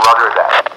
Roger that.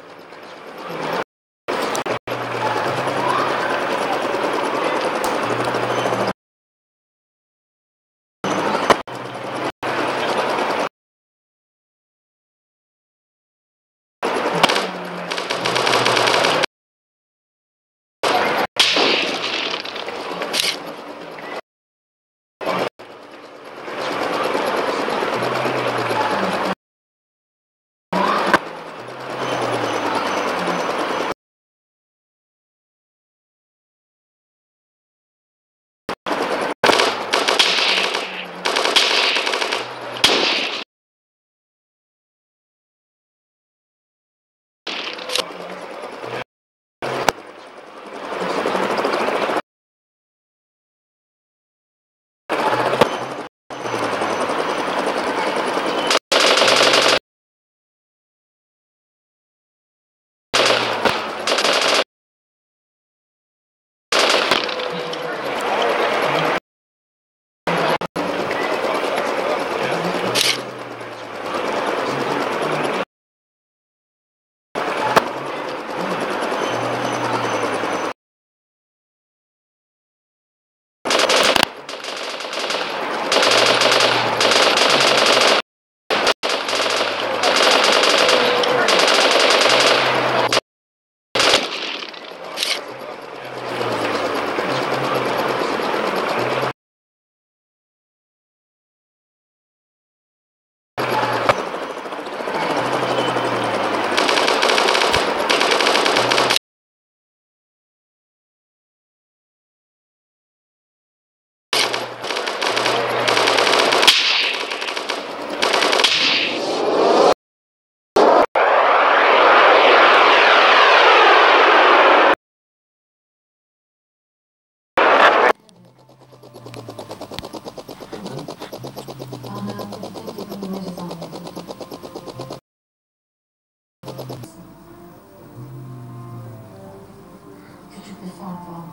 Küçük bir fark var.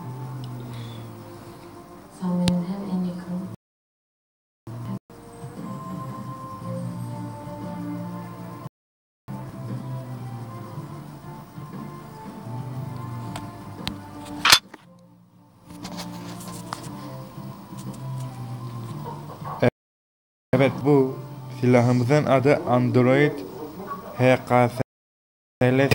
Sen benim hem en yakın Evet, bu silahımızın adı Android HKSL.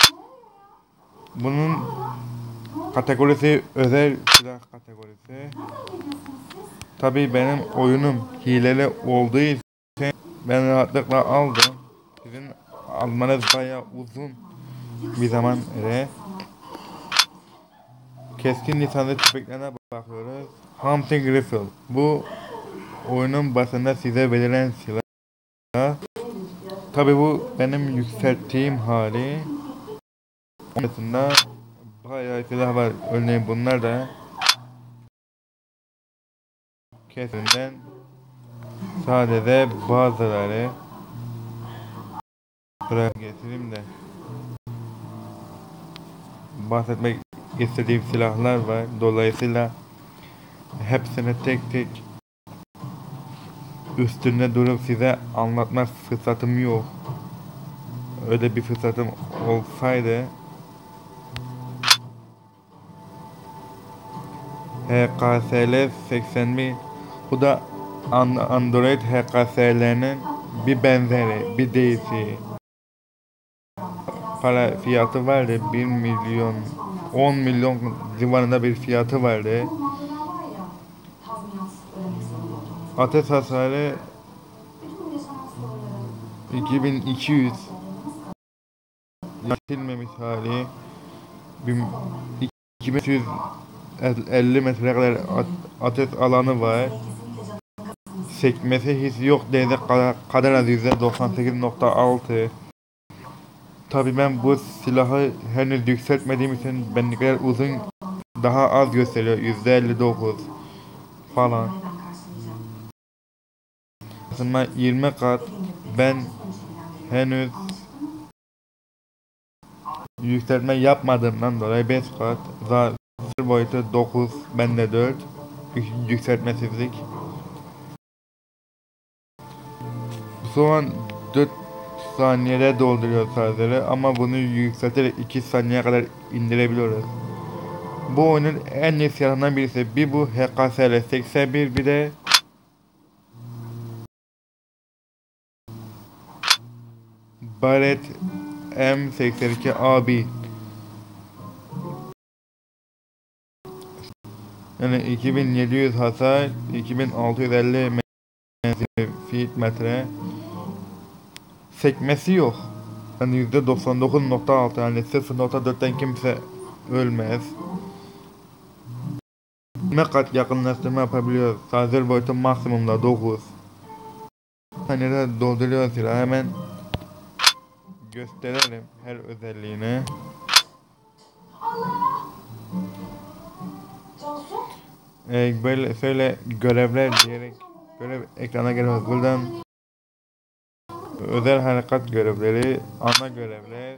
Bunun kategorisi özel silah kategorisi. Tabii benim oyunum hileli olduğu için ben rahatlıkla aldım. Sizin almanız bayağı uzun bir zaman keskin lisanslı tüfeklerine bakıyoruz. Hunting Rifle. Bu oyunun başında size verilen silah. Tabii bu benim yükselttiğim hali. Sonrasında bayağı silah var. Örneğin bunlar da kesinden sadece bazıları. Buraya getireyim de bahsetmek istediğim silahlar var. Dolayısıyla hepsini tek tek üstünde durup size anlatma fırsatım yok. Öyle bir fırsatım olsaydı HKSL 81, bu da Android HKSL'nin bir benzeri, bir değişiği. Para fiyatı vardı, 1 milyon 10 milyon civarında bir fiyatı vardı. Ateş hasarı 2200, yakılmamış hali 2250 metre kadar ateş alanı var. Sekmesi hiç yok diyecek kadar az, %98.6. Tabii ben bu silahı henüz yükseltmediğim için benimkiler uzun, daha az gösteriyor, %59 falan. Aslında 20 kat. Ben henüz yükseltme yapmadığımdan dolayı 5 kat. Zaten boyutu 9, bende 4. Yükseltmesizlik. Şu an 4 saniyede dolduruyor şarjları ama bunu yükselterek 2 saniyeye kadar indirebiliyoruz. Bu oyunun en iyi silahlarından birisi. Bir bu HKSL 81, bir de Barrett M82 AB. Yani 2700 hasar, 2650 menzil feet metre. Sekmesi yok. Yani %99.6, yani 0.4'ten kimse ölmez. Ne kat yakınlaştırma yapabiliyor. Şarjör boyutu maksimumda 9. Hani de dolduruyor silah. Hemen gösterelim her özelliğini. Böyle şöyle görevler diyerek görev ekrana gelmez. Buradan özel harekat görevleri, ana görevler,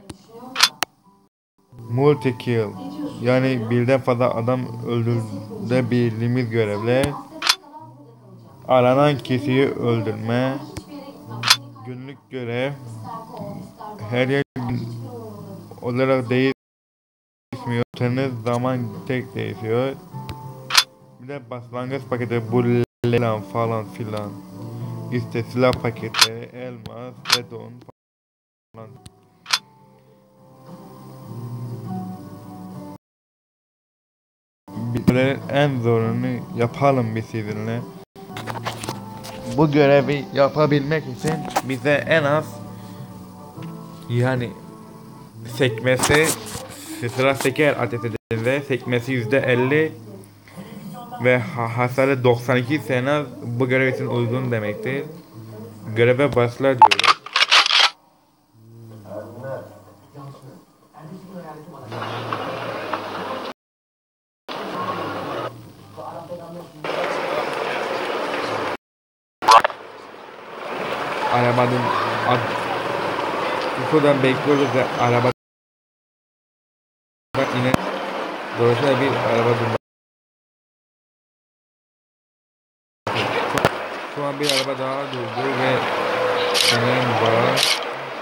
multi kill, yani birden fazla adam öldürebildiğimiz görevler, aranan kişiyi öldürme, günlük görev, her yer olarak değişmiyor. Teniz zaman tek değişiyor. Bir de başlangıç paketi, bu lan falan filan. İşte silah paketleri, elmas, beton falan. Görevlerin en zorunu yapalım biz sizinle. Bu görevi yapabilmek için bize en az, yani sekmesi, sıra seker ateş edildiğinde sekmesi %50 ve hasarı 92 ise en az bu görev için uygun demektir. Göreve başla diyoruz. Arabanın şuradan bekliyoruz ve arabadan inen dolayısıyla bir araba durma. Şu an bir araba daha durdu ve sanırım var.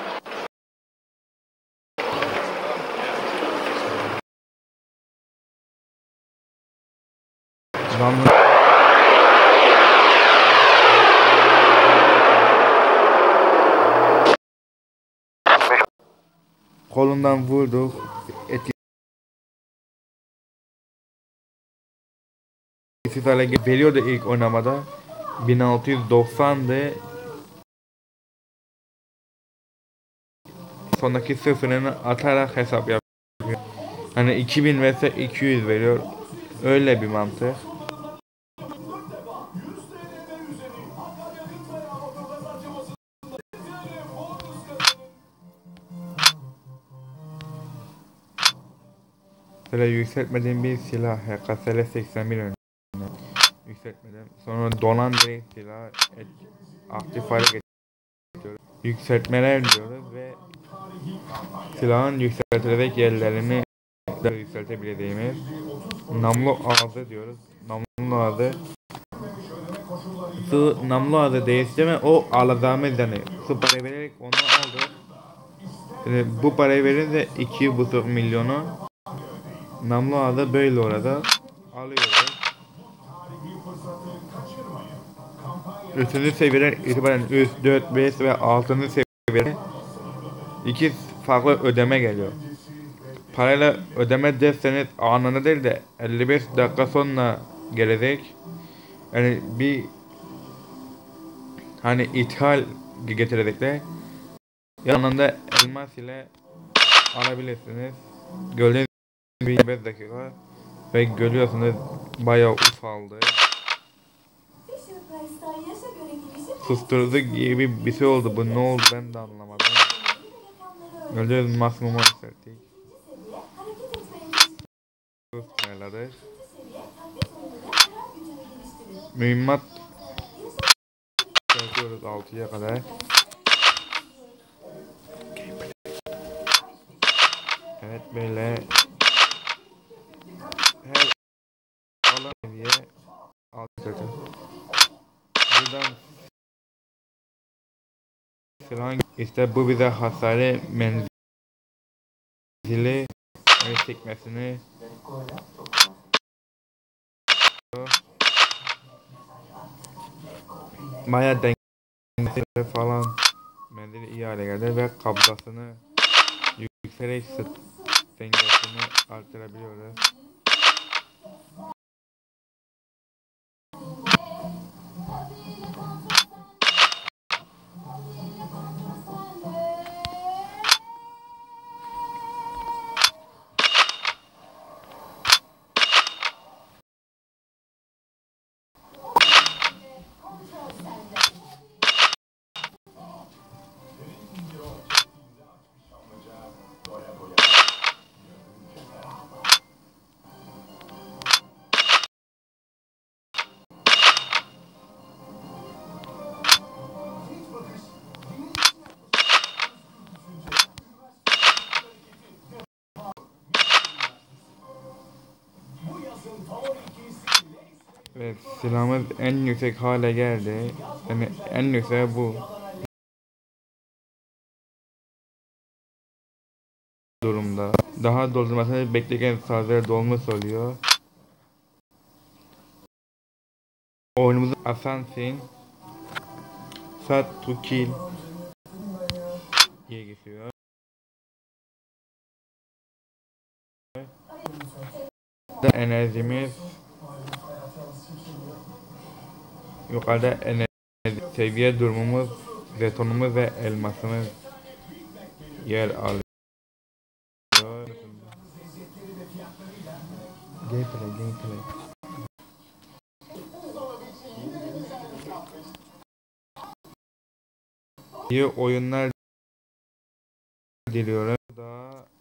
Kolundan vurduk. Etkisiz hale veriyordu ilk oynamada. 1690'dı. Sondaki sıfırını atarak hesap yapıyor. Hani 2000 vs 200 veriyor. Öyle bir mantık. Böyle yükseltmediğim bir silah HKSL 81 önce yükseltmedim. Sonra donan bir silah aktif hale getiriyoruz. Yükseltmeler diyoruz ve silahın yükseltilerek yerlerini de yükseltebileceğimiz namlu ağzı diyoruz. Namlu ağzı. Şu namlu ağzı değiştirme, o alacağımız yani. Şu parayı vererek onu aldık. Bu parayı verince 2,5 milyonu namlu ağzı böyle orada alıyoruz. Üçüncü seviyeler itibaren 3, 4, 5 ve 6. seviyede iki farklı ödeme geliyor. Parayla ödeme derseniz anında değil de 55 dakika sonra gelecek. Yani bir hani ithal getirerek de yanında elmas ile alabilirsiniz. Gördüğünüz gibi 25 dakika ve görüyorsunuz bayağı ufaldı. Susturucu gibi bir şey oldu, bu ne oldu ben de anlamadım. Gördüğünüz maksimuma yükselttik. Ayarladık. Mühimmat yapıyoruz 6'ya kadar. Evet, böyle her alan seviye alacağız. Buradan silahın işte bu bize hasarı menzili çekmesini bayağı dengesi falan menzili iyi hale geldi ve kabzasını yükselerek sırt dengesini artırabiliyoruz. Evet, silahımız en yüksek hale geldi. Yani en yüksek bu durumda. Daha doldurmasını beklerken sazları dolmuş oluyor. Oyunumuzun Assassin Sad to Kill diye geçiyor. Enerjimiz yukarıda enerji seviye durumumuz, jetonumuz ve elmasımız yer alıyor. Gameplay. İyi oyunlar diliyorum. Daha